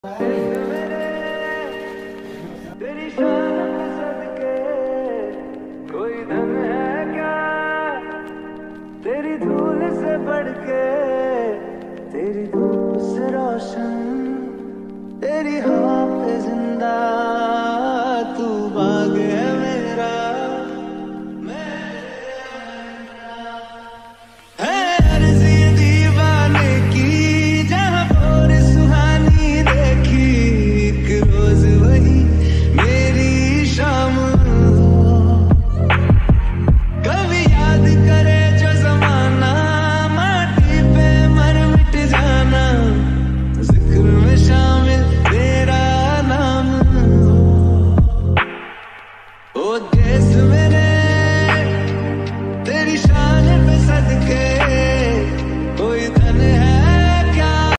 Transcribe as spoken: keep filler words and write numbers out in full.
तेरी शान पे सदके कोई धन है क्या, तेरी धूल से बढ़ के, तेरी धूप से रोशन